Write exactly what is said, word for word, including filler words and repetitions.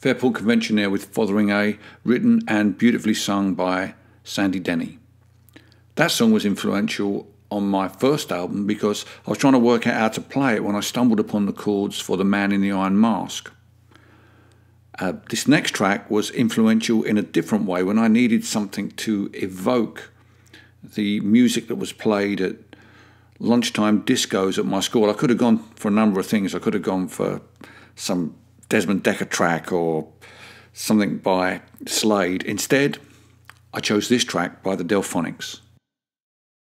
Fairport Convention with Fotheringay, written and beautifully sung by Sandy Denny. That song was influential on my first album because I was trying to work out how to play it when I stumbled upon the chords for The Man in the Iron Mask. Uh, this next track was influential in a different way when I needed something to evoke the music that was played at lunchtime discos at my school. I could have gone for a number of things. I could have gone for some Desmond Decker track or something by Slade. Instead, I chose this track by the Delphonics.